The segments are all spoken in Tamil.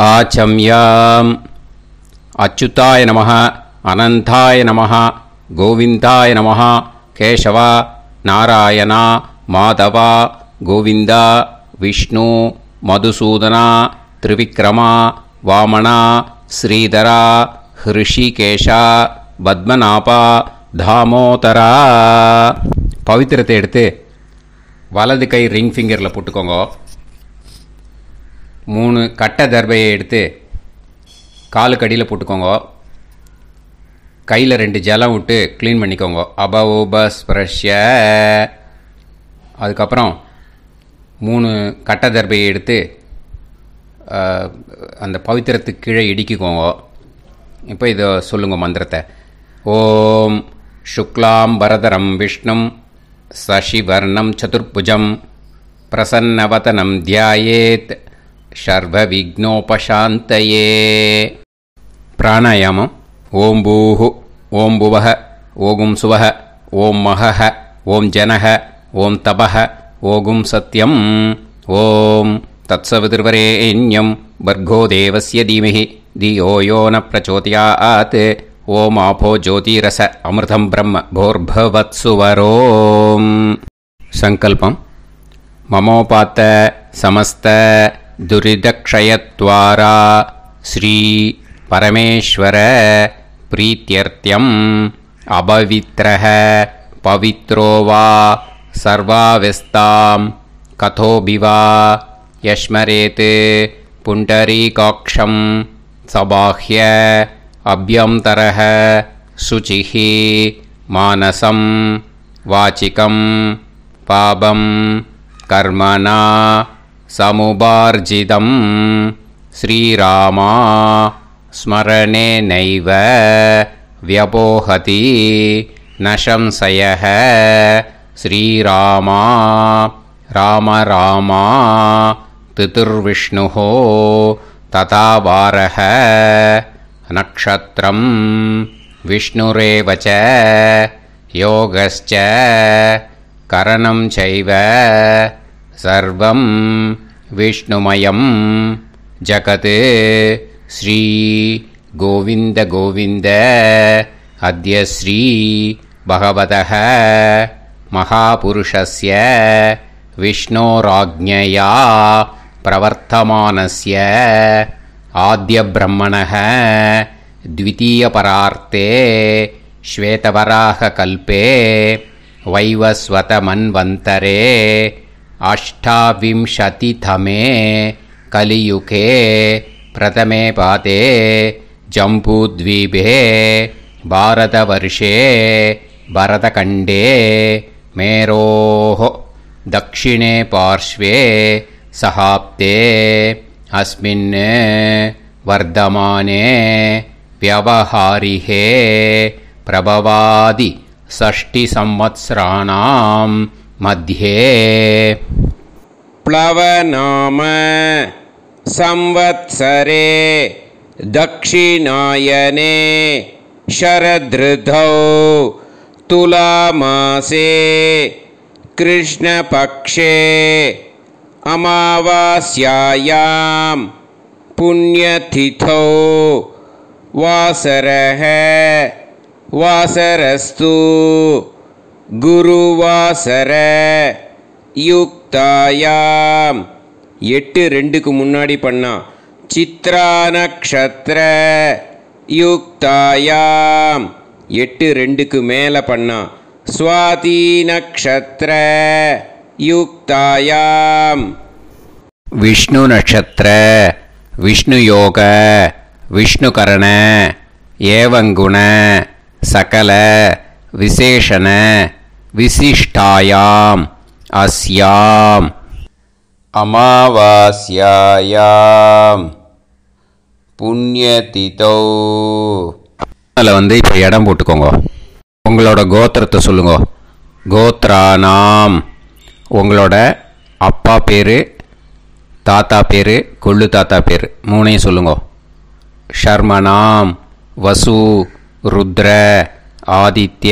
आचम्याम् अच्युताय नमः अनंताय नमः गोविंदाय नमः केशव नारायण माधव गोविंद विष्णु मधुसूदन त्रिविक्रम वामन श्रीधर ऋषिकेश पद्मनाभ दामोदर पवित्रத்தை எடுத்து வலது கை ரிங் ஃபிங்கரில் போட்டுக்கோங்க. 3 கட்டை தர்பையை எடுத்து காலுக்கு அடியில் போட்டுக்கோங்க. கையில் 2 ஜலம் விட்டு க்ளீன் பண்ணிக்கோங்க. அபவோபஸ்பிரஷ்ய. அதுக்கப்புறம் 3 கட்டை தர்பையை எடுத்து அந்த பவித்திரத்துக்கு கீழே இடிக்கிக்கோங்க. இப்போ இதை சொல்லுங்க மந்திரத்தை. ஓம் சுக்லாம் வரதரம் விஷ்ணும் சசிவர்ணம் சதுர்புஜம் பிரசன்னவதனம் தியாயேத் சர்வ விக்னோபசாந்தயே. பிராணாயாமம். ஓம் பூஹு ஓம் புவஹ ஓகும் சுவஹ ஓம் மஹஹ ஓம் ஜனஹ ஓம் தபஹ ஓகும் சத்யம் ஓம் தத்சவிதுர்வரேண்யம் பர்கோ தேவஸ்ய தீமஹி தியோ யோ ந பிரச்சோதயாத் ஓம் ஆபோ ஜோதிரச அமிர்தம் பிரம்ம போர்பவத்சுவரோம். சங்கல்பம். மமோபாத்த சமஸ்த துரிதக்ஷயத்வாரா ஸ்ரீ பரமேஸ்வர பிரீத்யர்த்தியம் அபவித்ரஹ பவித்ரோ வா சர்வாவஸ்தாம் கதோபிவா யஸ்மரேத் புண்டரீகாக்ஷம் சபாஹ்ய அப்யந்தரஹ சுசிஹ மானசம் வாசிகம் பாபம் கர்மணா சமுபார்ஜிதம் ஸ்ரீராமா ஸ்மரணேனைவ வ்யபோஹதி நசம்சயஹ ஸ்ரீராமா ராம ராமா திதிர்விஷ்ணுஹ ததா வாரஹ நக்ஷத்ரம் விஷ்ணுரேவ ச யோகஸ்ச கரணம் சைவ சர்வம் விஷ்ணுமயம் ஜகத் ஸ்ரீ கோவிந்த கோவிந்த அத்ய ஸ்ரீ பகவதः மகாபுருஷஸ்ய விஷ்ணோராஜ்ஞயா பிரவர்த்தமானஸ்ய ஆத்ய பிரம்மணः द्वितीयपरार्ते श्वेतवराह कल्पे वैवस्वत मन्वन्तरे अष्टाविंशतितमे कलियुगे प्रथमे पादे जम्बूद्वीपे भारतवर्षे भरतखण्डे मेरोः दक्षिणे पार्श्वे सहाब्दे अस्मिन् वर्धमाने व्यवहारिहे प्रभवादि 60 संवत्सराणां मध्ये प्लवनाम संवत्सरे दक्षिणायने शरदृतौ तुलामासे कृष्णपक्षे अमावास्यायां पुण्यतिथौ वासरः वासरस्तु गुरुवासर युक्तायां 8-2க்கு முன்னாடி பண்ணா சித்ரா நக்ஷத்ர யுக்தாயாம் 8-2க்கு மேல பண்ணா ஸ்வாதி நக்ஷத்ர युक्तायाम विष्णु नक्षत्र विष्णु योग विष्णु करण एवं गुण सकल विशेषण विशिष्टायाम अस्याम अमावास्यायाम पुण्यतिथौ அதில் வந்து இப்போ இடம் போட்டுக்கோங்க. உங்களோட கோத்திரத்தை சொல்லுங்க. கோத்ரானாம் உங்களோட அப்பா பேர், தாத்தா பேர், கொள்ளு தாத்தா பேர் மூணையும் சொல்லுங்க. ஷர்மனாம் வசு ருத்ர ஆதித்ய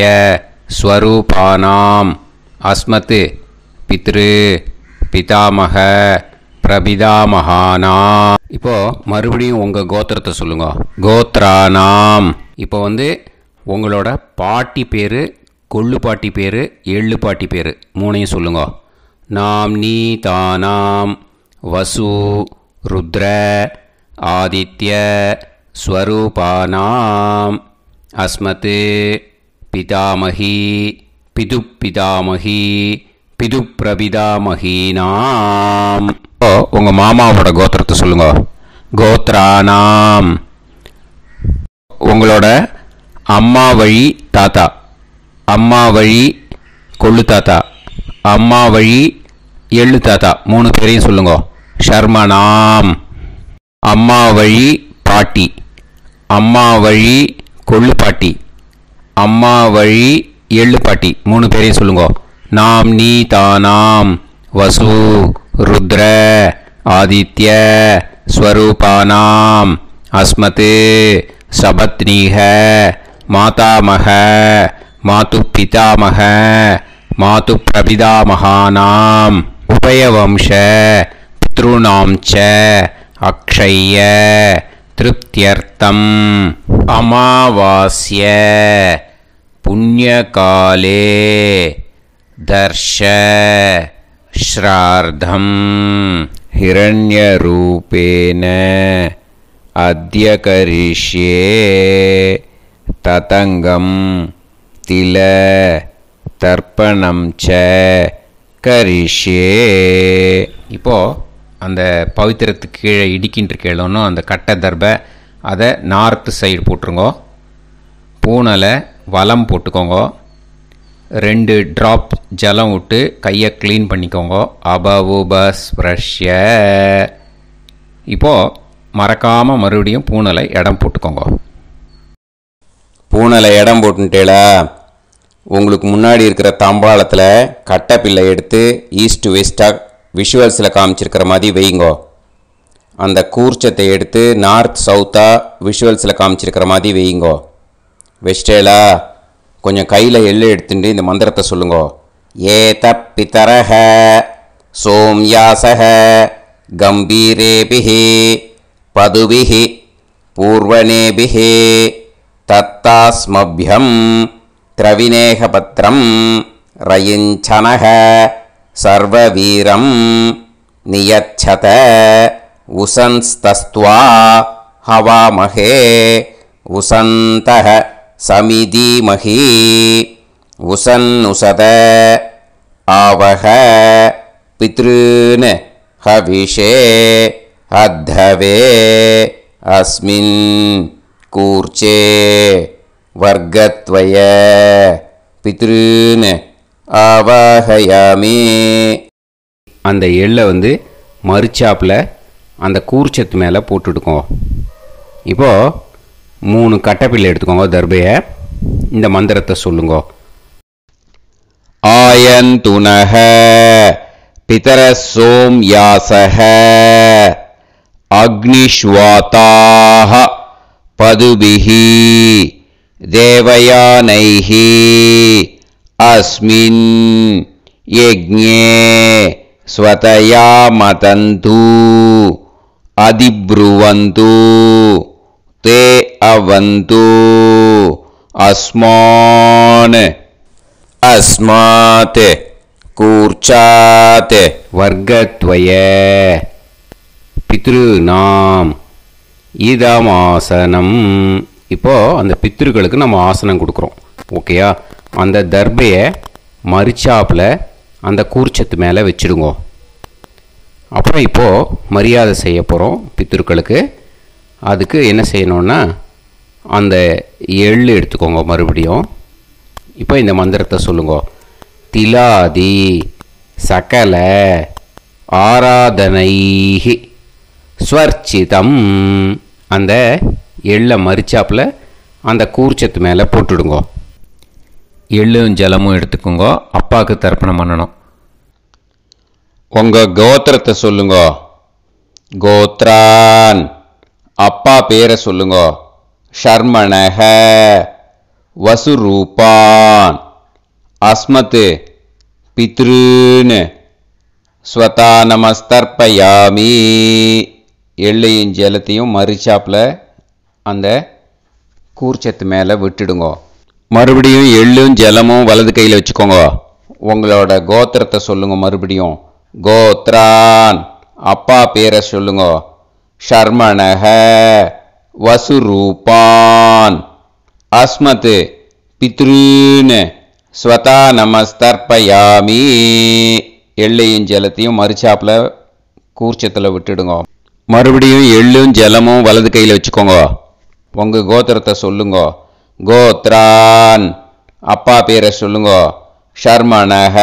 ஸ்வரூபானாம் அஸ்மத் பித்ரு பிதாமக பிரபிதாமகானாம். இப்போ மறுபடியும் உங்கள் கோத்திரத்தை சொல்லுங்க. கோத்ரானாம். இப்போ உங்களோட பாட்டி பேர், கொள்ளு பாட்டி பேர், எள்ளு பாட்டி பேர் மூணையும் சொல்லுங்க. நாம் நீ தானாம் வசு ருத்ர ஆதித்ய ஸ்வரூபானாம் அஸ்மத் பிதாமகி பிது பிதாமகி பிது பிரபிதாமகீனாம். உங்கள் மாமாவோட கோத்திரத்தை சொல்லுங்க. கோத்ரானாம். உங்களோட அம்மா வழி தாத்தா, அம்மா வழி கொள்ளு தாத்தா, அம்மா வழி எள்ளு தாத்தா மூணு பேரையும் சொல்லுங்க. ஷர்மனாம். அம்மா வழி பாட்டி, அம்மா வழி கொள்ளு பாட்டி, அம்மா வழி எள்ளு பாட்டி மூணு பேரையும் சொல்லுங்க. நாம் நீ தானாம் வசு ருத்ர ஆதித்ய ஸ்வரூபானாம் அஸ்மத் சபத்னீஹ மாதாமக மாது பிதாமக மாது பிரபிதாமகானாம் உபயவம்ச பித்ருணாம் ச அக்ஷய திருப்தியர்த்தம் அமாவாஸ்ய புண்ணியகாலே தர்ஷ ஸ்ரார்த்தம் ஹிரண்யரூபேன அத்ய கரிஷ்யே ததங்கம் தில தர்ப்பணம் ச கரிஷ்யே. இப்போது அந்த பவித்திரத்துக்கு கீழே இடிக்கின்ற கீழே அந்த கட்டை தர்பை அதை நார்த்து சைடு போட்டுருங்கோ. பூனலை வலம் போட்டுக்கோங்க. 2 ட்ராப் ஜலம் விட்டு கையை க்ளீன் பண்ணிக்கோங்க. அபவுபஸ்ப்ரஷ்ய. இப்போது மறக்காமல் மறுபடியும் பூனலை இடம் போட்டுக்கோங்க. பூனலை இடம் போட்டுட்டேளா, உங்களுக்கு முன்னாடி இருக்கிற தாம்பாளத்தில் கட்டை பிள்ளை எடுத்து ஈஸ்ட் வெஸ்டாக விஷுவல்ஸில் காமிச்சிருக்கிற மாதிரி வைங்கோ. அந்த கூர்ச்சத்தை எடுத்து நார்த் சவுத்தாக விஷுவல்ஸில் காமிச்சிருக்கிற மாதிரி வைங்கோ. வெஸ்டேலா கொஞ்சம் கையில் எள்ளு எடுத்துட்டு இந்த மந்திரத்தை சொல்லுங்க. ஏத பிதரஹ சோம்யாசஹ கம்பீரேபிஹி பதுபிஹி பூர்வனேபிஹி தத்தாஸ்மப்யம் திரவிநேகபத்ரம் ரயிஞ்சனஹ சர்வவீரம் நியச்சத உசன்ஸ்தஸ்த்வா ஹவாமஹே உசந்தஹ சமிதீமஹி உசன்னுசத ஆவஹ பித்ருன் ஹவிஷே அத்தவே அஸ்மின் கூர்ச்சே வர்க்கத்வய பித்ருன் ஆவாஹயாமி. அந்த எள்ளை மறுச்சாப்பில் அந்த கூர்ச்சத்து மேலே போட்டுடுக்கோங்க. இப்போது 3 கட்டைப்பிள்ளை எடுத்துக்கோங்க. தர்பையை இந்த மந்திரத்தை சொல்லுங்க. ஆயந்துனஹ பிதர சோம்யாசஹ அக்னிஷ்வாதாஹ பதுபிஹி தேவயானைஹி அஸ்மின் யஜ்ஞே ஸ்வதயா மதந்து அதிப்ருவந்து தே அவது அஸ்மான் அஸ்மாத் கூர்ச்சாத் வர்க்கத்வய பித்ருநாம் இதமாசனம். இப்போது அந்த பித்ருக்களுக்கு நம்ம ஆசனம் கொடுக்குறோம். ஓகேயா? அந்த தர்பையை மறுச்சாப்பில் அந்த கூர்ச்சத்து மேலே வச்சுடுங்க. அப்புறம் இப்போது மரியாதை செய்ய போகிறோம் பித்ருக்களுக்கு. அதுக்கு என்ன செய்யணுன்னா அந்த எள்ளு எடுத்துக்கோங்க. மறுபடியும் இப்போ இந்த மந்திரத்தை சொல்லுங்க. திலாதி சகல ஆராதனைஹி ஸ்வர்ச்சிதம். அந்த எள்ளை மரிச்சாப்பில் அந்த கூர்ச்சத்து மேலே போட்டுடுங்க. எள்ளும் ஜலமும் எடுத்துக்கோங்க. அப்பாவுக்கு தர்ப்பணம் பண்ணணும். உங்கள் கோத்திரத்தை சொல்லுங்க. கோத்ரான். அப்பா பேரை சொல்லுங்க. ஷர்மணஹ வசுரூபான் அஸ்மத் பித்ருன் ஸ்வதா நமஸ்தர்ப்பயாமி. எள்ளையும் ஜலத்தையும் மறிச்சாப்பில் அந்த கூர்ச்சத்து மேலே விட்டுடுங்க. மறுபடியும் எள்ளும் ஜலமும் வலது கையில் வச்சுக்கோங்க. உங்களோட கோத்திரத்தை சொல்லுங்க. மறுபடியும் கோத்ரான், அப்பா பேரை சொல்லுங்க. ஷர்மணஹ, வசுரூபான், அஸ்மத், பித்ருன்னு. ஸ்வதா நமஸ்தர்ப்பயாமி. எள்ளையும் ஜலத்தையும் மறிச்சாப்பில் கூர்ச்சத்தில் விட்டுடுங்க. மறுபடியும் எள்ளும் ஜலமும் வலது கையில் வச்சுக்கோங்க. உங்கள் கோத்திரத்தை சொல்லுங்க. கோத்ரான், அப்பா பேரை சொல்லுங்க. ஷர்மணஹ,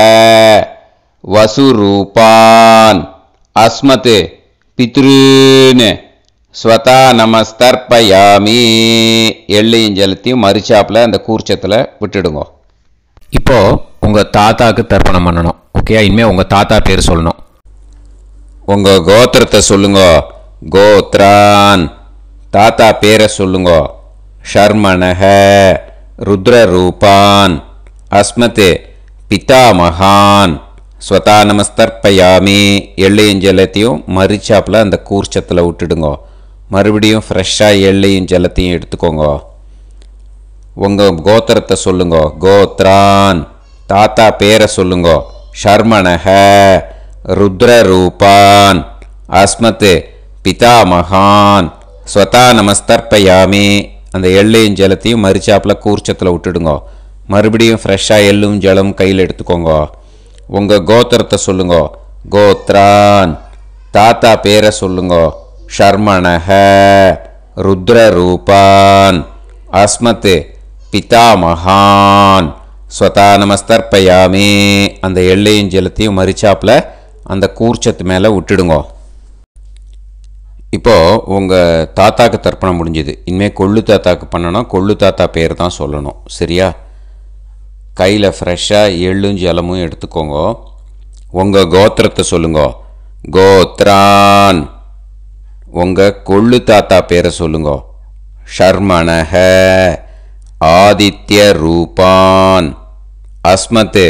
வசுரூபான், அஸ்மத், பித்ருன்னு. ஸ்வதா நமஸ்தர்ப்பயாமி. எள்ளையும் ஜலத்தையும் மறிச்சாப்பில் அந்த கூர்ச்சத்தில் விட்டுடுங்க. இப்போது உங்கள் தாத்தாவுக்கு தர்ப்பணம் பண்ணணும். ஓகே, இனிமேல் உங்கள் தாத்தா பேர் சொல்லணும். உங்கள் கோத்திரத்தை சொல்லுங்க. கோத்ரான், தாத்தா பேரை சொல்லுங்க. ஷர்மணஹ, ருத்ரரூபான், அஸ்மத், பிதாமகான். ஸ்வதா நமஸ்தர்ப்பயாமி. எள்ளையும் ஜலத்தையும் மறிச்சாப்பில் அந்த கூர்ச்சத்தில் விட்டுடுங்க. மறுபடியும் ஃப்ரெஷ்ஷாக எள்ளையும் ஜலத்தையும் எடுத்துக்கோங்க. உங்கள் கோத்திரத்தை சொல்லுங்க. கோத்ரான், தாத்தா பேரை சொல்லுங்க. ஷர்மணஹ, ருத்ரரூபான், அஸ்மத், பிதாமகான். ஸ்வதா நமஸ்தர்ப்பயாமி. அந்த எள்ளையும் ஜலத்தையும் மறிச்சாப்பில் கூர்ச்சத்தில் விட்டுடுங்க. மறுபடியும் ஃப்ரெஷ்ஷாக எள்ளும் ஜலம் கையில் எடுத்துக்கோங்க. உங்கள் கோத்திரத்தை சொல்லுங்க. கோத்ரான், தாத்தா பேரை சொல்லுங்க. ஷர்மணஹ, ருத்ரரூபான், அஸ்மத், பிதாமகான். ஸ்வதா நமஸ்தர்ப்பயாமி. அந்த எள்ளையும் ஜலத்தையும் மறிச்சாப்பில் அந்த கூர்ச்சத்து மேலே விட்டுடுங்க. இப்போது உங்கள் தாத்தாக்கு தர்ப்பணம் முடிஞ்சுது. இனிமேல் கொள்ளு தாத்தாக்கு பண்ணணும். கொள்ளு தாத்தா பேர் தான் சொல்லணும். சரியா? கையில் ஃப்ரெஷ்ஷாக எள்ளும் ஜலமும் எடுத்துக்கோங்க. உங்கள் கோத்திரத்தை சொல்லுங்க. கோத்ரான், உங்கள் கொள்ளு தாத்தா பேரை சொல்லுங்க. ஷர்மணஹ, ஆதித்ய ரூபான், அஸ்மத்,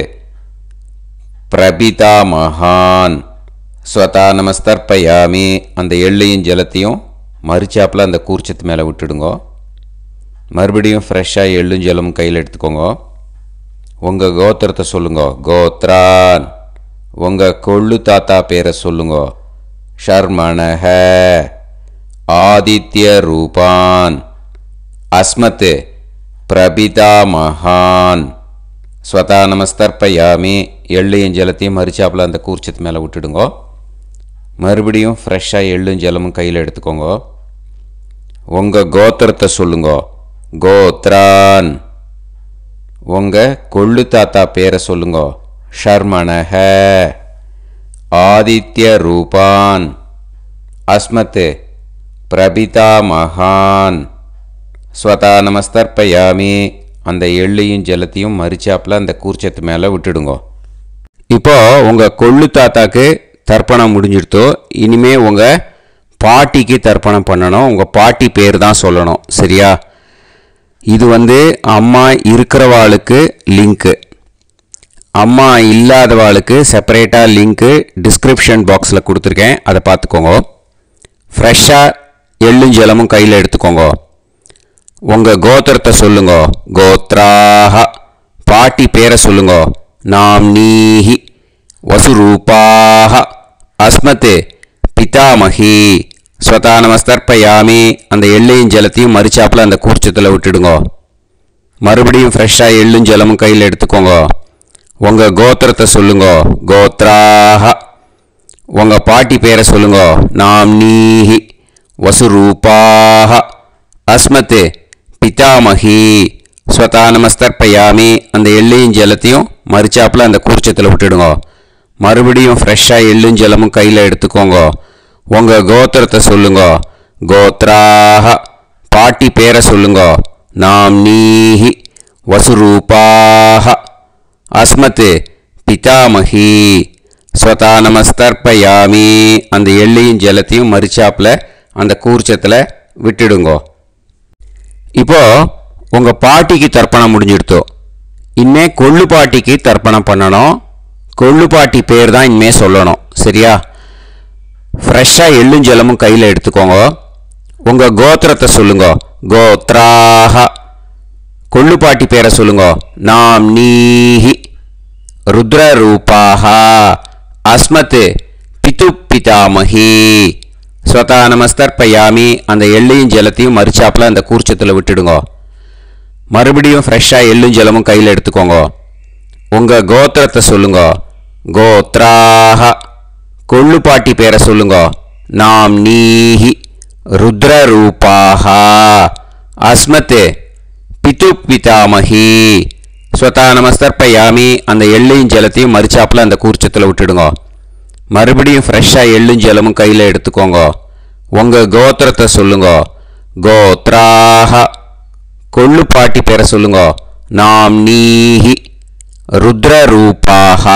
பிரபிதாமகான். ஸ்வதா நமஸ்தர்ப்பயாமி. அந்த எள்ளையும் ஜலத்தையும் மறிச்சாப்பில் அந்த கூர்ச்சத்து மேலே விட்டுடுங்க. மறுபடியும் ஃப்ரெஷ்ஷாக எள்ளும் ஜலமும் கையில் எடுத்துக்கோங்க. உங்கள் கோத்திரத்தை சொல்லுங்க. கோத்ரான், உங்கள் கொள்ளு தாத்தா பேரை சொல்லுங்க. ஷர்மணஹ, ஆதித்ய ரூபான், அஸ்மத், பிரபிதாமகான். ஸ்வதா நமஸ்தர்ப்பயாமி. எள்ளையும் ஜலத்தையும் மறிச்சாப்பில் அந்த கூர்ச்சத்து மேலே விட்டுடுங்க. மறுபடியும் ஃப்ரெஷ்ஷாக எள்ளும் ஜலமும் கையில் எடுத்துக்கோங்க. உங்கள் கோத்திரத்தை சொல்லுங்க. கோத்ரான், உங்கள் கொள்ளு தாத்தா பேரை சொல்லுங்க. ஷர்மணஹ, ஆதித்ய ரூபான், அஸ்மத், பிரபிதாமகான். ஸ்வதா நமஸ்தர்ப்பயாமி. அந்த எள்ளையும் ஜலத்தையும் மறிச்சாப்பில் அந்த கூர்ச்சத்து மேலே விட்டுடுங்க. இப்போது உங்கள் கொள்ளு தாத்தாக்கு தர்ப்பணம் முடிஞ்சிடுத்தோ. இனிமேல் உங்கள் பாட்டிக்கு தர்ப்பணம் பண்ணணும். உங்கள் பாட்டி பேர் தான் சொல்லணும். சரியா? இது அம்மா இருக்கிறவாளுக்கு லிங்க்கு, அம்மா இல்லாதவாளுக்கு செப்பரேட்டாக லிங்க்கு டிஸ்கிரிப்ஷன் பாக்ஸில் கொடுத்துருக்கேன். அதை பார்த்துக்கோங்க. ஃப்ரெஷ்ஷாக எள்ளும் ஜலமும் கையில் எடுத்துக்கோங்க. உங்கள் கோத்திரத்தை சொல்லுங்க. கோத்ராஹ, பாட்டி பேரை சொல்லுங்க. நாம்னீஹி, வசுரூபாஹ, அஸ்மத், பிதாமகி. ஸ்வதா நமஸ்தர்ப்பயாமி. அந்த எள்ளையும் ஜலத்தையும் மறிச்சாப்பில் அந்த கூர்ச்சத்தில் விட்டுடுங்க. மறுபடியும் ஃப்ரெஷ்ஷாக எள்ளும் ஜலமும் கையில் எடுத்துக்கோங்க. உங்கள் கோத்திரத்தை சொல்லுங்க. கோத்ராஹ, உங்கள் பாட்டி பேரை சொல்லுங்க. நாம்னீஹி, வசுரூபாஹ, அஸ்மத், பிதாமகி. ஸ்வதா நமஸ்தர்ப்பயாமி. அந்த எள்ளையும் ஜலத்தையும் மறிச்சாப்பில் அந்த கூர்ச்சத்தில் விட்டுடுங்க. மறுபடியும் ஃப்ரெஷ்ஷாக எள்ளும் ஜலமும் கையில் எடுத்துக்கோங்க. உங்கள் கோத்திரத்தை சொல்லுங்க. கோத்ராஹ, பாட்டி பேரை சொல்லுங்க. நாம்னீஹி, வசுரூபாஹ, அஸ்மத், பிதாமகி. ஸ்வதா நமஸ்தர்ப்பயாமி. அந்த எள்ளையும் ஜலத்தையும் மறிச்சாப்பில் அந்த கூர்ச்சத்தில் விட்டுடுங்க. இப்போது உங்கள் பாட்டிக்கு தர்ப்பணம் முடிஞ்சிடுத்தோ. இனிமேல் கொள்ளு பாட்டிக்கு தர்ப்பணம் பண்ணணும். கொள்ளு பாட்டி பேர் தான் இனிமேல் சொல்லணும். சரியா? ஃப்ரெஷ்ஷாக எள்ளும் ஜலமும் கையில் எடுத்துக்கோங்க. உங்கள் கோத்திரத்தை சொல்லுங்க. கோத்ராஹ. கொள்ளுப்பாட்டி பேரை சொல்லுங்க. நாம் நீஹி. ருத்ரரூபாஹ. அஸ்மத் பிது பிதாமஹி. ஸ்வதா நமஸ்தர்ப்பயாமி. அந்த எள்ளையும் ஜலத்தையும் மறிச்சாப்பில் அந்த கூர்ச்சத்தில் விட்டுடுங்க. மறுபடியும் ஃப்ரெஷ்ஷாக எள்ளும் ஜலமும் கையில் எடுத்துக்கோங்க. உங்கள் கோத்திரத்தை சொல்லுங்க. கோத்ராஹ. கொள்ளுப்பாட்டி பேரை சொல்லுங்க. நாம் நீஹி. ருத்ரரூபாஹ. அஸ்மத் பிது பிதாமஹி. ஸ்வதா நமஸ்தர்ப்பயாமி. அந்த எள்ளையும் ஜலத்தையும் மறிச்சாப்பில் அந்த கூர்ச்சத்தில் விட்டுடுங்க. மறுபடியும் ஃப்ரெஷ்ஷாக எள்ளும் ஜலமும் கையில் எடுத்துக்கோங்க. உங்கள் கோத்திரத்தை சொல்லுங்க. கோத்ராஹ. கொள்ளுப்பாட்டி பேரை சொல்லுங்க. நாம் நீஹி. ருத்ரரூபாஹ.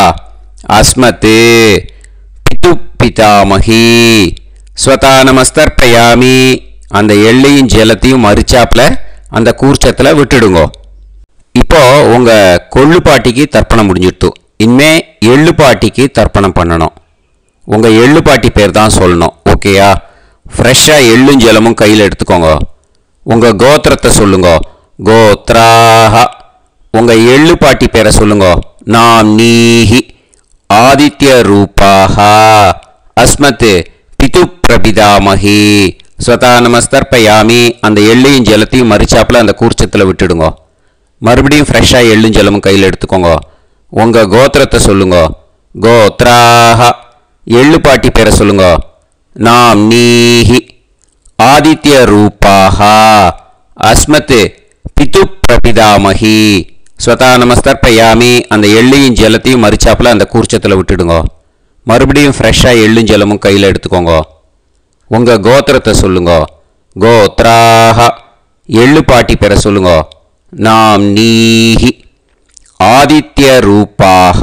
அஸ்மத் பிது பிதாமஹி. ஸ்வதா நமஸ்தர்ப்பயாமி. அந்த எள்ளையும் ஜலத்தையும் மறிச்சாப்பில் அந்த கூர்ச்சத்தில் விட்டுடுங்க. இப்போ உங்கள் கொள்ளுப்பாட்டிக்கு தர்ப்பணம் முடிஞ்சிடுத்து. இனிமே எள்ளுப்பாட்டிக்கு தர்ப்பணம் பண்ணணும். உங்கள் எள்ளுப்பாட்டி பேர் தான் சொல்லணும். ஓகேயா? ஃப்ரெஷ்ஷாக எள்ளும் ஜலமும் கையில் எடுத்துக்கோங்க. உங்கள் கோத்திரத்தை சொல்லுங்க. கோத்ராஹ. உங்கள் எள்ளுப்பாட்டி பேரை சொல்லுங்க. நாம் நீஹி. ஆதித்ய ரூபாஹ. அஸ்மத் பிது பிரபிதாமஹி. ஸ்வதா நமஸ்தர்ப்பயாமி. அந்த எள்ளையும் ஜலத்தையும் மறிச்சாப்பில் அந்த கூர்ச்சத்தில் விட்டுடுங்க. மறுபடியும் ஃப்ரெஷ்ஷாக எள்ளும் ஜலமும் கையில் எடுத்துக்கோங்க. உங்கள் கோத்திரத்தை சொல்லுங்க. கோத்ராஹ. எள்ளுப்பாட்டி பேரை சொல்லுங்க. நாம் நீஹி. ஆதித்ய ரூபாஹ. அஸ்மத் பிது பிரபிதாமஹி. ஸ்வதா நமஸ்தர்ப்பயாமி. அந்த எள்ளையும் ஜலத்தையும் மறிச்சாப்பில் அந்த கூர்ச்சத்தில் விட்டுடுங்க. மறுபடியும் ஃப்ரெஷ்ஷாக எள்ளும் ஜலமும் கையில் எடுத்துக்கோங்க. உங்கள் கோத்திரத்தை சொல்லுங்க. கோத்ராஹ. எள்ளுப்பாட்டி பேரை சொல்லுங்க. நாம் நீஹி. ஆதித்ய ரூபாஹ.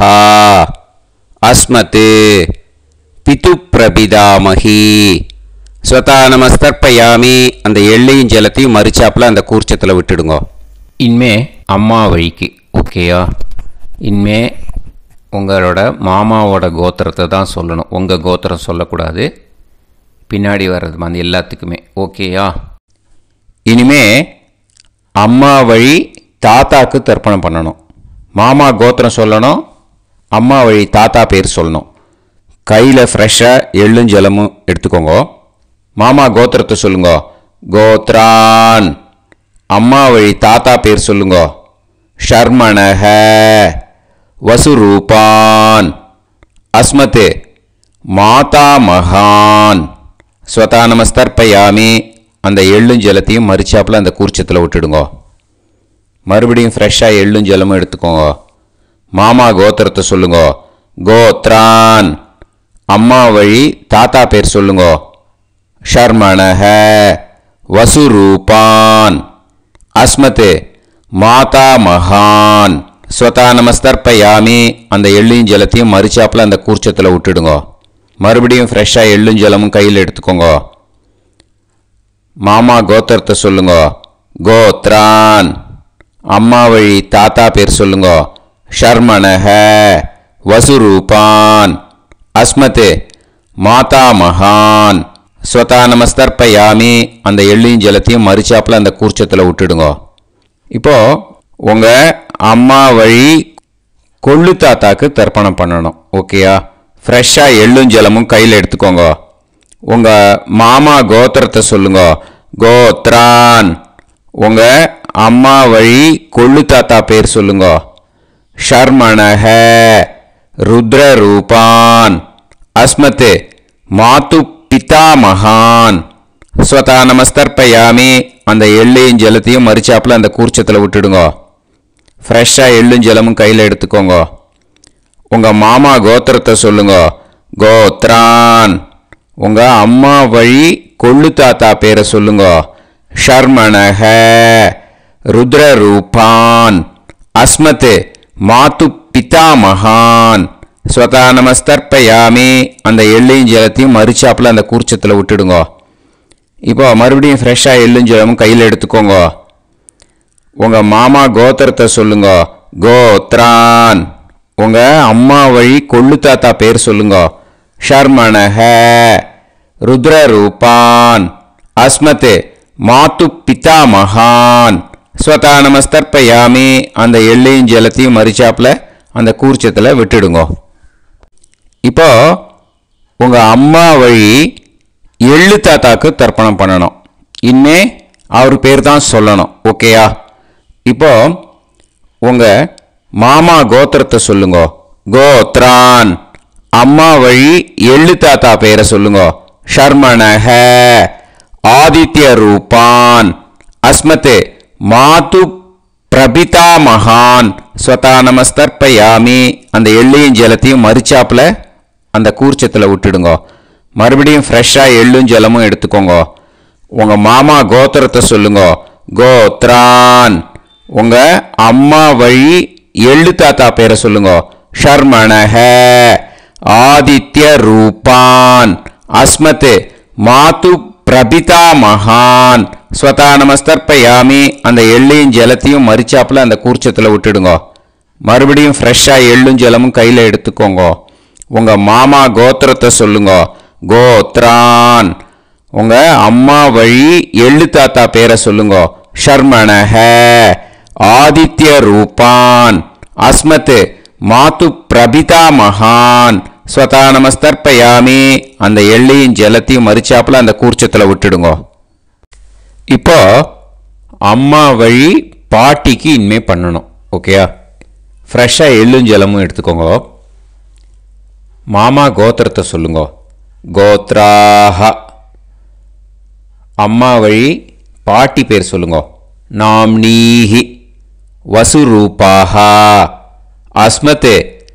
அஸ்மத் பிது பிரபிதாமஹி. ஸ்வதா நமஸ்தர்ப்பயாமி. அந்த எள்ளையும் ஜலத்தையும் மறிச்சாப்பில் அந்த கூர்ச்சத்தில் விட்டுடுங்க. இனிமே அம்மா வழிக்கு. ஓகேயா? இனிமே உங்களோட மாமாவோட கோத்திரத்தை தான் சொல்லணும். உங்கள் கோத்திரம் சொல்லக்கூடாது. பின்னாடி வர்றது மாதிரி எல்லாத்துக்குமே. ஓகேயா? இனிமே அம்மா வழி தாத்தாக்கு தர்ப்பணம் பண்ணணும். மாமா கோத்திரம் சொல்லணும். அம்மா வழி தாத்தா பேர் சொல்லணும். கையில் ஃப்ரெஷ்ஷாக எள்ளும் ஜலமும் எடுத்துக்கோங்க. மாமா கோத்திரத்தை சொல்லுங்க. கோத்ரான். அம்மா வழி தாத்தா பேர் சொல்லுங்க. ஷர்மணஹ. வசுரூபான். அஸ்மத் மாதா மகான். ஸ்வதா நமஸ்தர்ப்பயாமி. அந்த எள்ளும் ஜலத்தையும் மறிச்சாப்பில் அந்த கூர்ச்சத்தில் விட்டுடுங்க. மறுபடியும் ஃப்ரெஷ்ஷாக எள்ளும் ஜலமும் எடுத்துக்கோங்க. மாமா கோத்திரத்தை சொல்லுங்க. கோத்ரான். அம்மா வழி தாத்தா பேர் சொல்லுங்க. ஷர்மணஹ. வசுரூபான். அஸ்மத் மாதா மகான். ஸ்வதா நமஸ்தர்ப்பயாமி. அந்த எள்ளையும் ஜலத்தையும் மறிச்சாப்பில் அந்த கூர்ச்சத்தில் விட்டுடுங்க. மறுபடியும் ஃப்ரெஷ்ஷாக எள்ளும் ஜலமும் கையில் எடுத்துக்கோங்க. மாமா கோத்திரத்தை சொல்லுங்க. கோத்ரான். அம்மா வழி தாத்தா பேர் சொல்லுங்க. ஷர்மணஹ. வசுரூபான். அஸ்மத் மாதா மகான். ஸ்வதா நமஸ்தர்ப்பயாமி. அந்த எள்ளையும் ஜலத்தையும் மறிச்சாப்பில் அந்த கூர்ச்சத்தில் விட்டுடுங்க. இப்போது உங்கள் அம்மா வழி கொள்ளு தாத்தாக்கு தர்ப்பணம் பண்ணணும். ஓகேயா? ஃப்ரெஷ்ஷாக எள்ளும் ஜலமும் கையில் எடுத்துக்கோங்க. உங்கள் மாமா கோத்திரத்தை சொல்லுங்க. கோத்ரான். உங்கள் அம்மா வழி கொள்ளு தாத்தா பேர் சொல்லுங்க. ஷர்மணஹ. ருத்ரரூபான். அஸ்மத் மாது பிதாமகான். ஸ்வதா நமஸ்தர்ப்பயாமி. அந்த எள்ளையும் ஜலத்தையும் மறிச்சாப்பில் அந்த கூர்ச்சத்தில் விட்டுடுங்க. ஃப்ரெஷ்ஷாக எள்ளும் ஜலமும் கையில் எடுத்துக்கோங்க. உங்கள் மாமா கோத்திரத்தை சொல்லுங்க. கோத்ரான். உங்கள் அம்மா வழி கொள்ளு தாத்தா பேரை சொல்லுங்க. ஷர்மணஹ. ருத்ரரூபான். அஸ்மத் மாது பிதாமகான். ஸ்வதா நமஸ்தர்ப்பயாமி. அந்த எள்ளையும் ஜலத்தையும் மறிச்சாப்பில் அந்த கூர்ச்சத்தில் விட்டுடுங்க. இப்போ மறுபடியும் ஃப்ரெஷ்ஷாக எள்ளும் ஜலமும் கையில் எடுத்துக்கோங்க. உங்கள் மாமா கோத்திரத்தை சொல்லுங்க. கோத்ரான். உங்கள் அம்மா வழி கொள்ளு தாத்தா பேர் சொல்லுங்க. ஷர்மணஹ ருத்ரரூபான் அஸ்மத் மாத்து பிதாமகான் ஸ்வதா நமஸ்தர்ப்பயாமி. அந்த எள்ளையும் ஜலத்தையும் மறிச்சாப்புல அந்த கூர்ச்சத்தில் விட்டுடுங்க. இப்போ உங்கள் அம்மா வழி எள்ளு தாத்தாக்கு தர்ப்பணம் பண்ணணும். இனிமே அவர் பேர் தான் சொல்லணும். ஓகேயா? இப்போ உங்கள் மாமா கோத்திரத்தை சொல்லுங்க. கோத்ரான். அம்மா வழி எள்ளு தாத்தா பேரை சொல்லுங்க. ஷர்மணஹ ஆதித்ய ரூபான் அஸ்மத் மாது பிரபிதா மகான் ஸ்வதா நமஸ்தர்ப்பயாமி. அந்த எள்ளையும் ஜலத்தையும் மறிச்சாப்புல அந்த கூர்ச்சத்தில் விட்டுடுங்க. மறுபடியும் ஃப்ரெஷ்ஷாக எள்ளும் ஜலமும் எடுத்துக்கோங்க. உங்கள் மாமா கோத்திரத்தை சொல்லுங்க. கோத்ரான். உங்கள் அம்மா வழி எள்ளு தாத்தா பேரை சொல்லுங்க. ஷர்மணஹ ஆதித்ய ரூபான் அஸ்மத் மாது பிரபிதா மகான் ஸ்வதா நமஸ்தர்ப்பயாமி. அந்த எள்ளையும் ஜலத்தையும் மறிச்சாப்புல அந்த கூர்ச்சத்தில் விட்டுடுங்க. மறுபடியும் ஃப்ரெஷ்ஷாக எள்ளும் ஜலமும் கையில் எடுத்துக்கோங்க. உங்கள் மாமா கோத்திரத்தை சொல்லுங்க. கோத்ரான். உங்கள் அம்மா வழி எள்ளு தாத்தா பேரை சொல்லுங்க. ஷர்மணஹ ஆதித்ய ரூபான் அஸ்மத் மாது பிரபிதா மகான் ஸ்வதா நமஸ்தர்ப்பயாமி. அந்த எள்ளையும் ஜலத்தையும் மறிச்சாப்புல அந்த கூர்ச்சத்தில் விட்டுடுங்க. இப்போ அம்மா வழி பாட்டிக்கு இனிமே பண்ணணும். ஓகேயா? ஃப்ரெஷ்ஷாக எள்ளும் ஜலமும் எடுத்துக்கோங்க. மாமா கோத்திரத்தை சொல்லுங்க. கோத்ராஹ. அம்மா வழி பாட்டி பேர் சொல்லுங்க. நாம்னீஹி வசுரூபாஹ அஸ்மத்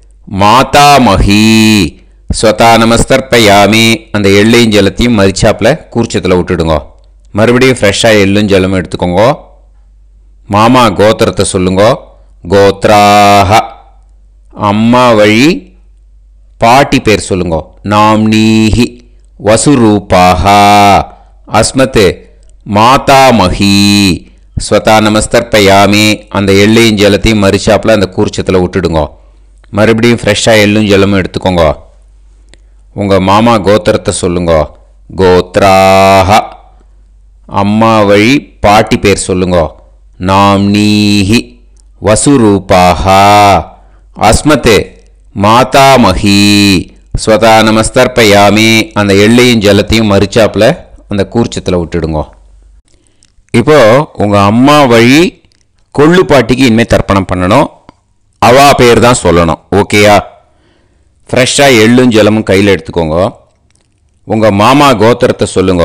மாதாமஹி ஸ்வதா நமஸ்தர்ப்பயாமி. அந்த எள்ளையும் ஜலத்தையும் மறிச்சாப்புல கூர்ச்சத்தில் விட்டுடுங்க. மறுபடியும் ஃப்ரெஷ்ஷாக எள்ளும் ஜலமும் எடுத்துக்கோங்க. மாமா கோத்திரத்தை சொல்லுங்க. கோத்ராஹ. அம்மா வழி பாட்டி பேர் சொல்லுங்க. நாம்னீஹி வசுரூபாஹ அஸ்மத் மாதாமஹி ஸ்வதா நமஸ்தர்ப்பயாமி. அந்த எள்ளையும் ஜலத்தையும் மறிச்சாப்புல அந்த கூர்ச்சத்தில் விட்டுடுங்க. மறுபடியும் ஃப்ரெஷ்ஷாக எள்ளும் ஜலமும் எடுத்துக்கோங்க. உங்கள் மாமா கோத்திரத்தை சொல்லுங்க. கோத்ராஹ. அம்மா வழி பாட்டி பேர் சொல்லுங்க. நாம்னீஹி வசுரூபாஹ அஸ்மத் மாதாமஹி ஸ்வதா நமஸ்தர்ப்பயாமி. அந்த எள்ளையும் ஜலத்தையும் மறிச்சாப்புல அந்த கூர்ச்சத்தில் விட்டுடுங்க. இப்போ உங்கள் அம்மா வழி கொள்ளு பாட்டிக்கு இனிமேல் தர்ப்பணம் பண்ணணும். அவா பேர் தான் சொல்லணும். ஓகேயா? ஃப்ரெஷ்ஷாக எள்ளும் ஜலமும் கையில் எடுத்துக்கோங்க. உங்கள் மாமா கோத்திரத்தை சொல்லுங்க.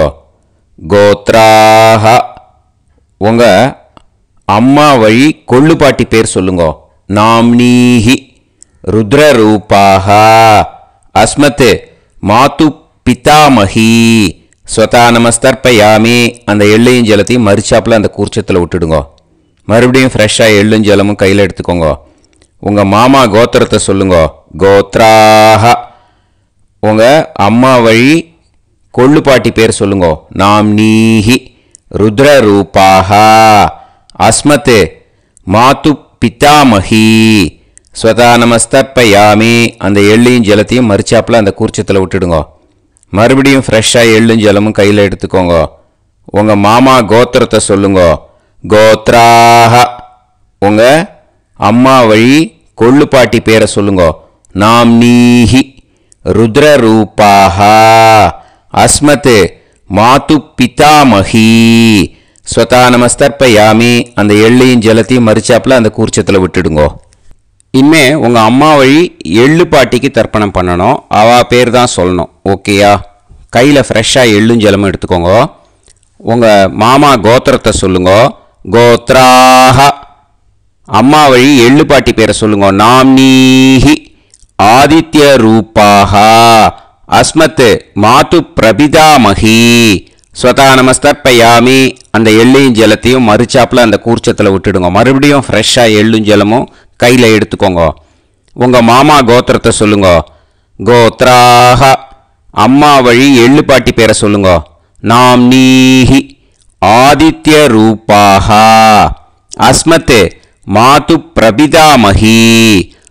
கோத்ராஹ. உங்கள் அம்மா வழி கொள்ளு பாட்டி பேர் சொல்லுங்க. நாம்னீஹி ருத்ரரூபாஹ அஸ்மத் மாது பிதாமஹி ஸ்வதா நமஸ்தர்ப்பயாமி. அந்த எள்ளையும் ஜலத்தையும் மறிச்சாப்புல அந்த கூர்ச்சத்தில் விட்டுடுங்க. மறுபடியும் ஃப்ரெஷ்ஷாக எள்ளும் ஜலமும் கையில் எடுத்துக்கோங்க. உங்கள் மாமா கோத்திரத்தை சொல்லுங்க. கோத்ராஹ. உங்கள் அம்மா வழி கொள்ளு பாட்டி பேர் சொல்லுங்க. நாம்னீஹி ருத்ரரூபாஹ அஸ்மத் மாது பிதாமஹி ஸ்வதா நமஸ்தர்ப்பயாமி. அந்த எள்ளையும் ஜலத்தையும் மறிச்சாப்புல அந்த கூர்ச்சத்தில் விட்டுடுங்க. மறுபடியும் ஃப்ரெஷ்ஷாக எள்ளும் ஜலமும் கையில் எடுத்துக்கோங்க. உங்கள் மாமா கோத்திரத்தை சொல்லுங்க. கோத்ராஹ. உங்கள் அம்மா வழி கொள்ளு பாட்டி பேரை சொல்லுங்க. நாம்னீஹி ருத்ரரூபாஹ அஸ்மத் மாது பிதாமஹி ஸ்வதா நமஸ்தர்ப்பயாமி. அந்த எள்ளையும் ஜலத்தையும் மறிச்சாப்புல அந்த கூர்ச்சத்தில் விட்டுடுங்க. இனிமே உங்கள் அம்மா வழி எள்ளு பாட்டிக்கு தர்ப்பணம் பண்ணணும். அவா பேர் தான் சொல்லணும். ஓகேயா? கையில் ஃப்ரெஷ்ஷாக எள்ளும் ஜலமும் எடுத்துக்கோங்க. உங்கள் மாமா கோத்திரத்தை சொல்லுங்க. கோத்ராஹ. அம்மா வழி எள்ளு பாட்டி பேரை சொல்லுங்க. நாம்னீஹி ஆதித்ய ரூபாஹ அஸ்மத் மாது பிரபிதாமஹி ஸ்வதா நமஸ்தர்ப்பயாமி. அந்த எள்ளையும் ஜலத்தையும் மறிச்சாப்புல அந்த கூர்ச்சத்தில் விட்டுடுங்க. மறுபடியும் ஃப்ரெஷ்ஷாக எள்ளும் ஜலமும் கையில் எடுத்துக்கோங்க. உங்கள் மாமா கோத்திரத்தை சொல்லுங்க. கோத்ராஹ. அம்மா வழி எள்ளு பாட்டி பேரை சொல்லுங்க. நாம்னீஹி ஆதித்ய ரூபாஹ அஸ்மத் மாது பிரபிதாமஹி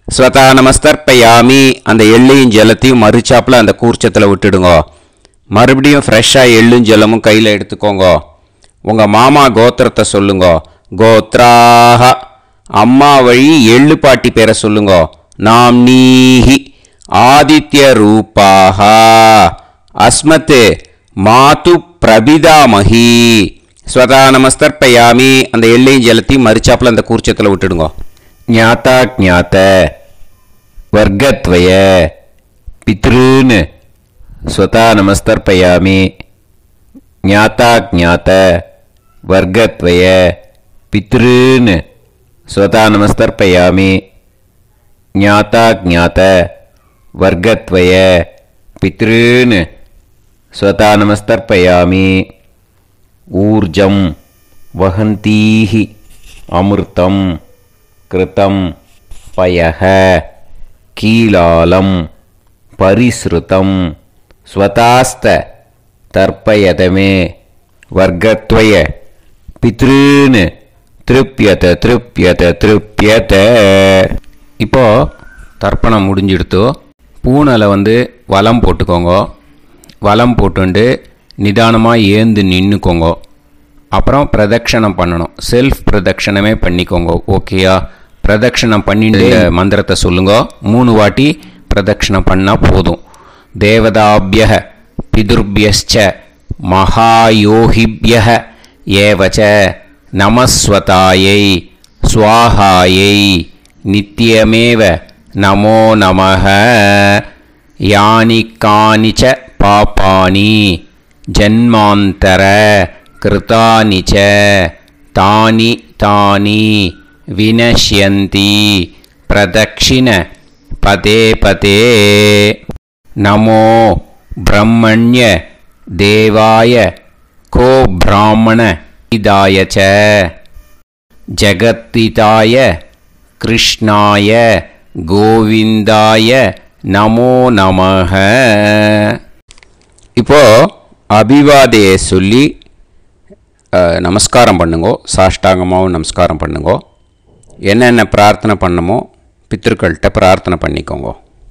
ஸ்வதா நமஸ்தர்ப்பயாமி. அந்த எள்ளையும் ஜலத்தையும் மறுச்சாப்பில் அந்த கூர்ச்சத்தில் விட்டுடுங்க. மறுபடியும் ஃப்ரெஷ்ஷாக எள்ளும் ஜலமும் கையில் எடுத்துக்கோங்க. உங்கள் மாமா கோத்திரத்தை சொல்லுங்க. கோத்ராக அம்மா வழி எள்ளு பாட்டி பேரை சொல்லுங்க. நாம் நீஹி ஆதித்ய ரூபாக அஸ்மத் மாது பிரபிதாமஹி. ஸ்வதா நமஸ்தர்ப்பயாமி. அந்த எள்ளையும் ஜலத்தையும் மறுச்சாப்பில் அந்த கூர்ச்சத்தில் விட்டுடுங்க. ஞாதா ஞாத வர்க்கத்வய பித்ருன். ஸ்வதா நமஸ்தர்ப்பயாமி. ஞாதா ஞாத வர்க்கத்வய பித்ருன். ஸ்வதா நமஸ்தர்ப்பயாமி. ஞாதா ஞாத வர்க்கத்வய பித்ருன். ஸ்வதா நமஸ்தர்ப்பயாமி. ஊர்ஜம் வஹந்தீஹி அமிர்தம் கிருதம் பயஹ கீலாலம் பரிஸ்ருதம் ஸ்வதாஸ்த தர்ப்பயதமே வர்க்கத்வய பித்ருன் திருப்யத திருப்யத திருப்யத. இப்போது தர்ப்பணம் முடிஞ்சிடுத்தோ பூனலை வலம் போட்டுக்கோங்க. வலம் போட்டுண்டு நிதானமாக ஏந்து நின்றுக்கோங்க. அப்புறம் பிரதட்சணம் பண்ணணும். செல்ஃப் பிரதட்சணமே பண்ணிக்கோங்க. ஓகேயா? பிரதட்சணம் பண்ணிட்டு மந்திரத்தை சொல்லுங்க. 3 வாட்டி பிரதட்சணம் பண்ணால் போதும். தேவதாபிய பிதுர்பியச்ச மகாயோகிபிய ஏவச்ச நமஸ்வதாயை ஸ்வாஹாயை நித்யமேவ நமோ நமஹ. யானி கானிச்ச பாபானி ஜன்மாந்தர கிருதானி ச தானி தானி வினஷ்யந்தி பிரதக்ஷிண பதே பதே. நமோ பிரம்மண்ய தேவாய கோ பிராமண இதாய ச ஜகத்திதாய கிருஷ்ணாய கோவிந்தாய நமோ நமஹ. இப்போ அபிவாதையை சொல்லி நமஸ்காரம் பண்ணுங்கோ. சாஷ்டாங்கமாகவும் நமஸ்காரம் பண்ணுங்கோ. என்னென்ன பிரார்த்தனை பண்ணமோ பித்ருக்கள்கிட்ட பிரார்த்தனை பண்ணிக்கோங்க.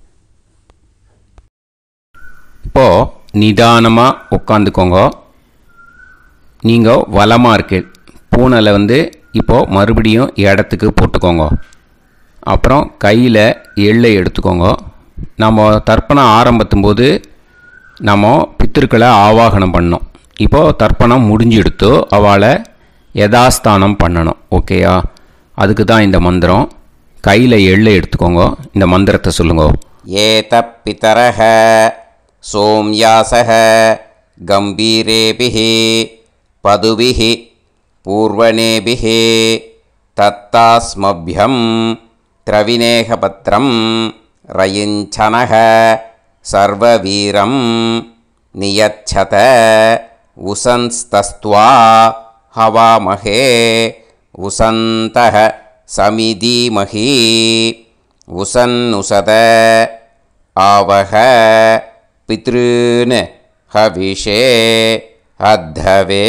இப்போது நிதானமாக உட்காந்துக்கோங்க. நீங்கள் வலமாக இருக்கு பூனலை இப்போது மறுபடியும் இடத்துக்கு போட்டுக்கோங்க. அப்புறம் கையில் எள்ளை எடுத்துக்கோங்க. நம்ம தர்ப்பணம் ஆரம்பத்தும் போது நம்ம பித்திருக்களை ஆவாகனம் பண்ணோம். இப்போது தர்ப்பணம் முடிஞ்செடுத்தோ அவளை யதாஸ்தானம் பண்ணணும். ஓகேயா? அதுக்கு தான் இந்த மந்திரம். கையில் எள்ளை எடுத்துக்கோங்க. இந்த மந்திரத்தை சொல்லுங்க. ஏத பிதரஹ சோம்யாசஹ கம்பீரேபிஹி பதுபிஹி பூர்வணேபிஹி தத்தாஸ்மப்யம் திரவிநேகபத்ரம் ரயிஞ்சனஹ சர்வவீரம் நியச்சத உசன்ஸ்தஸ்த்வா ஹவாமஹே உசந்தஹ சமிதீமஹி உசன்னுசத ஆவஹ பித்ருன் ஹவிஷே அத்தவே.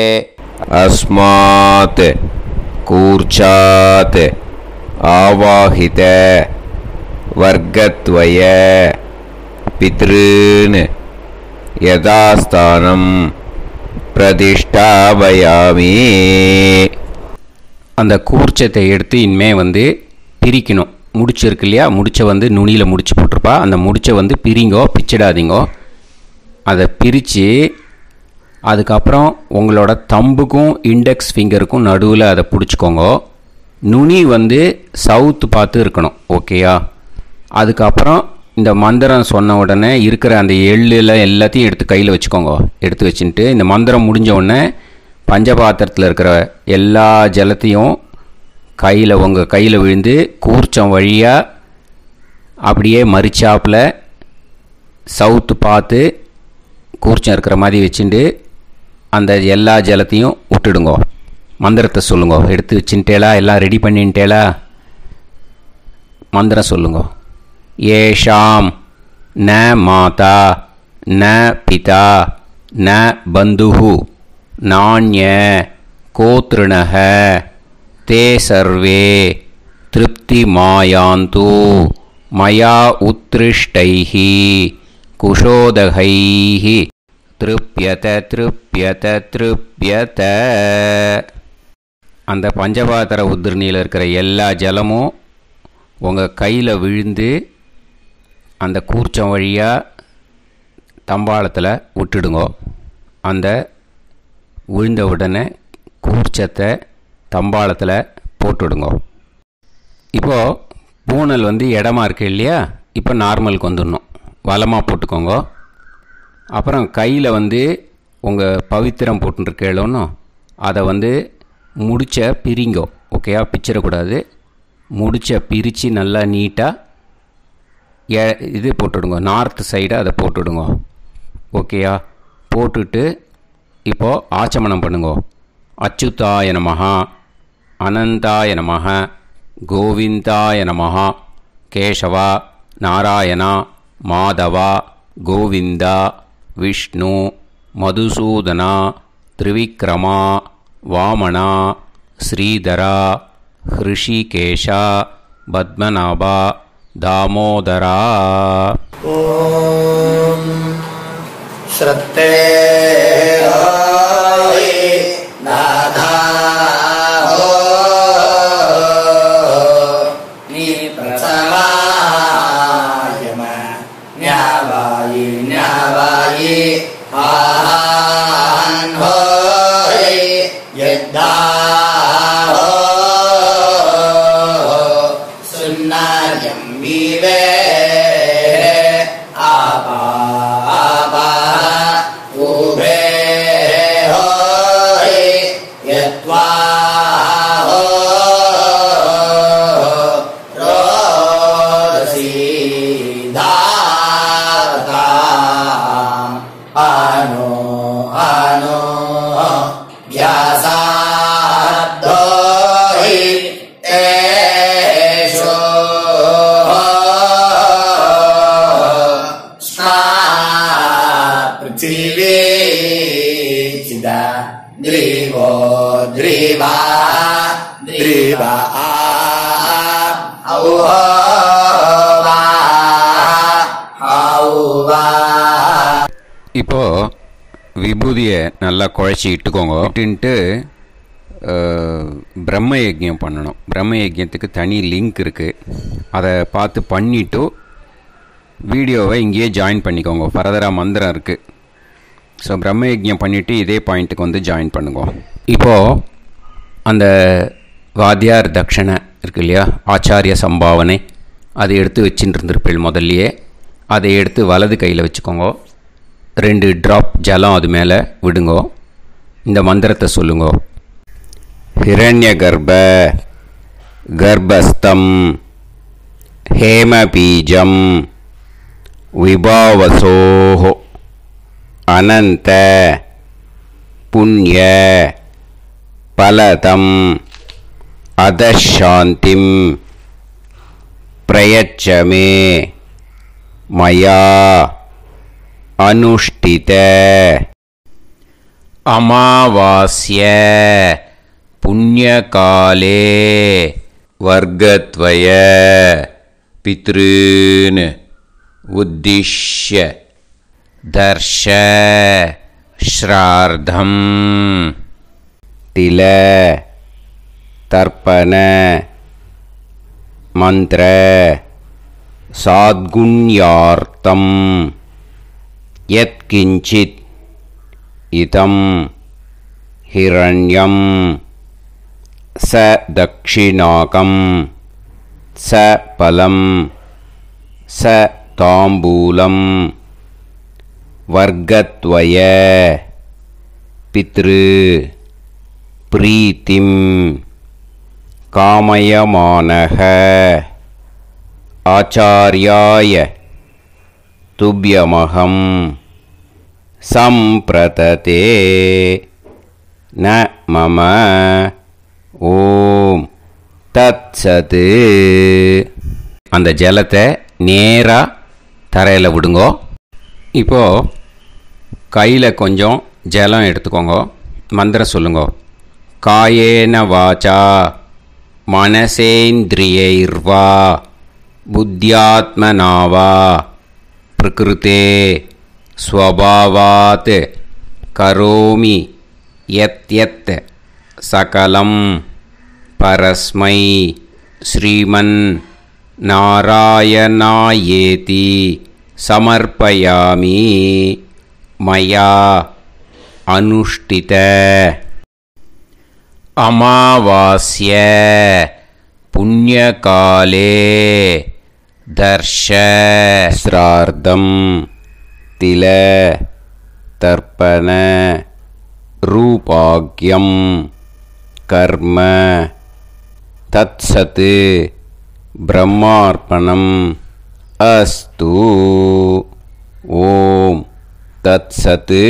அஸ்மாத் கூர்ச்சாத் ஆவாஹித வர்க்கத்வய பித்ருன் யதாஸ்தானம் பிரதிஷ்டாபயாமி. அந்த கூர்ச்சத்தை எடுத்து இனிமே பிரிக்கணும். முடிச்சு இருக்கு இல்லையா? முடிச்சை நுனியில் முடிச்சு போட்டிருப்பா. அந்த முடிச்சை பிரிங்கோ, பிச்சிடாதீங்கோ. அதை பிரித்து அதுக்கப்புறம் உங்களோட தம்புக்கும் இண்டெக்ஸ் ஃபிங்கருக்கும் நடுவில் அதை பிடிச்சிக்கோங்க. நுனி சவுத்து பார்த்து இருக்கணும். ஓகேயா? அதுக்கப்புறம் இந்த மந்திரம் சொன்ன உடனே இருக்கிற அந்த எள்ளில் எல்லாத்தையும் எடுத்து கையில் வச்சுக்கோங்க. எடுத்து வச்சுட்டு இந்த மந்திரம் முடிஞ்ச உடனே பஞ்சபாத்திரத்தில் இருக்கிற எல்லா ஜலத்தையும் உங்கள் கையில் விழுந்து கூர்ச்சம் வழியாக அப்படியே மறிச்சாப்பில் சவுத்து பார்த்து கூர்ச்சம் இருக்கிற மாதிரி வச்சுட்டு அந்த எல்லா ஜலத்தையும் விட்டுடுங்கோ. மந்திரத்தை சொல்லுங்க. எடுத்து வச்சுட்டேலா? எல்லாம் ரெடி பண்ணிட்டேலா? மந்திரம் சொல்லுங்க. ஏஷாம் ந மாதா ந பிதா ந பந்துஹு நாண்ய கோத்ருணஹ தே சர்வே திருப்திமாயாந்து மயா உத்ருஷ்டைः குஷோதகைः திருப்யத திருப்யத திருப்யத. அந்த பஞ்சபாத்திர உதிரணியில் இருக்கிற எல்லா ஜலமும் உங்கள் கையில் விழுந்து அந்த கூர்ச்சம் வழியாக தம்பாளத்தில் விட்டுடுங்கோ. அந்த விழுந்த உடனே கூர்ச்சத்தை தம்பாளத்தில் போட்டுடுங்கோ. இப்போது பூனல் இடமா இருக்கு இல்லையா, இப்போ நார்மலுக்கு வந்துடணும். வலமாக போட்டுக்கோங்க. அப்புறம் கையில் உங்கள் பவித்திரம் போட்டுருக்கேளோன்னு அதை முடிச்ச பிரிங்கோ. ஓகேயா, பிச்சிடக்கூடாது. முடிச்ச பிரித்து நல்லா நீட்டாக இது போட்டுடுங்க, நார்த் சைடு அதை போட்டுடுங்க. ஓகேயா, போட்டுட்டு இப்போது ஆச்சமனம் பண்ணுங்கோ. அச்சுதாய நமஹ, அனந்தாய நமஹ, கோவிந்தாய நமஹ, கேசவா, நாராயணா, மாதவா, கோவிந்தா, விஷ்ணு, மதுசூதனா, திரிவிக்ரமா, வாமனா, ஸ்ரீதரா, ஹிருஷிகேஷா, பத்மநாபா, தாமோதரா. ஓம் ஸ்ரத்தே நாதா நீ பிரசமாயம ஞாவாயி ஞாவாயி ஆஹான் ஹோய் யத்தா சுன்னாயம் வீவே Drivo, driva, driva, auva, auva. இப்போது விபூதியை நல்லா குழச்சி இட்டுக்கோங்க. இட்டுன்ட்டு பிரம்ம யஜ்யம் பண்ணணும். பிரம்ம யஜ்யத்துக்கு தனி லிங்க் இருக்குது, அதை பார்த்து பண்ணிவிட்டு வீடியோவை இங்கேயே ஜாயின் பண்ணிக்கோங்க. ஃபர்தராக மந்திரம் இருக்குது. ஸோ பிரம்ம யஜ்யம் பண்ணிவிட்டு இதே பாயிண்ட்டுக்கு ஜாயின் பண்ணுங்க. இப்போது அந்த வாத்தியார் தட்சணை இருக்கு இல்லையா, ஆச்சாரிய சம்பாவனை, அதை எடுத்து வச்சுட்டு இருந்திருப்பேள் முதல்லையே. அதை எடுத்து வலது கையில் வச்சுக்கோங்க. 2 ட்ராப் ஜலம் அது மேலே விடுங்கோ. இந்த மந்திரத்தை சொல்லுங்கோ. ஹிரண்ய கர்ப்ப கர்ப்பஸ்தம் ஹேமபீஜம் விபாவசோஹோ அனந்த புண்ணிய பலதம் அதசாந்திம் பிரயச்சமே மயா அனுஷ்டித அமாவாஸ்ய புண்ணியகாலே வர்க்கத்வய பித்ருன் உத்திஷ்ய தர்ஷ ஸ்ரார்த்தம் தில தர்ப்பண மந்திர சாத்குண்யார்த்தம் யத்கிஞ்சித் இதம் ஹிரண்யம் ச தக்ஷிணாகம் ச பலம் ச தாம்பூலம் வர்க்கத்வய பித்ரு பிரீத்திம் காமயமானஹ ஆச்சார்யாய துப்யமகம் சம்பிரததே ந மம ஓம் தத்சத். அந்த ஜலத்தை நேராக தரையில் விடுங்கோ. இப்போது கையில் கொஞ்சம் ஜலம் எடுத்துக்கோங்க. மந்திரம் சொல்லுங்க. காயேன வாச்சா मनसेन्द्रियैर्वा बुद्ध्यात्मना वा प्रकृते स्वभावात् करोमि यत् सकलं परस्मै श्रीमन् नारायणायेति समर्पयामि मया अनुष्ठित अमावास्य पुण्यकाले दर्शस्रार्धं तिल तर्पण रूपाग्यं कर्म तत्सत् ब्रह्मार्पणम् अस्तु ஓம் தத்சத்து.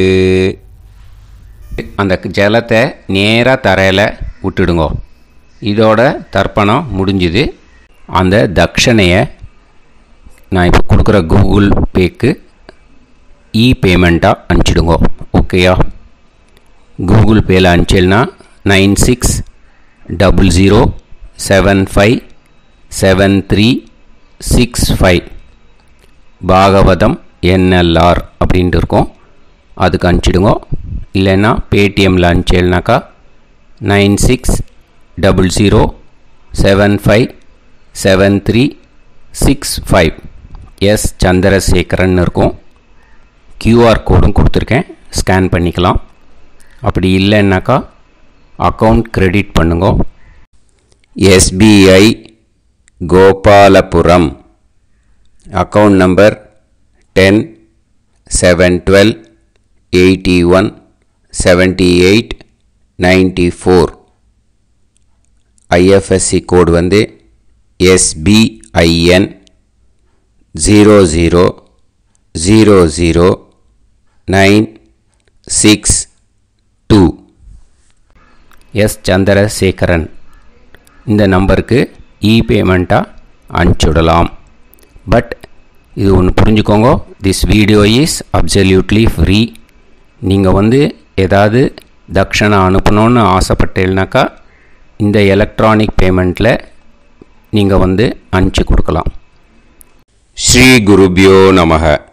அந்த ஜலத்தை நேராக தரையில் விட்டுடுங்கோ. இதோட தர்ப்பணம் முடிஞ்சுது. அந்த தட்சணையை நான் இப்போ கொடுக்குற கூகுள் பேக்கு பேமெண்ட்டாக அனுப்பிச்சிடுங்கோ. ஓகேயா? கூகுள் பேயில் அனுப்பிச்சில்னா 9600757365 பாகவதம் NLR அப்படின்ட்டு இருக்கும். அதுக்கு அனுப்பிச்சிடுங்க. இல்லைன்னா பேடிஎம்மில் அனுப்பிச்சேல்னாக்கா 9600757365 எஸ் சந்திரசேகரன் இருக்கும். QR கோடும் கொடுத்துருக்கேன், ஸ்கேன் பண்ணிக்கலாம். அப்படி இல்லைன்னாக்கா அக்கௌண்ட் கிரெடிட் பண்ணுங்க. SBI Gopalapuram account number 10-7-12-81-78-94. IFSC code வந்து SBIN 0000962. எஸ் சந்திரசேகரன் இந்த நம்பருக்கு பேமெண்ட்டாக அனுப்பிச்சுடலாம். பட் இது ஒன்று புரிஞ்சுக்கோங்க, this video is absolutely free. நீங்கள் வந்து ஏதாவது தட்சணை அனுப்பணுன்னு ஆசைப்பட்டீங்கன்னாக்கா இந்த எலக்ட்ரானிக் பேமெண்ட்டில் நீங்கள் வந்து அனுப்பிச்சி கொடுக்கலாம். ஸ்ரீ குருபியோ நமக.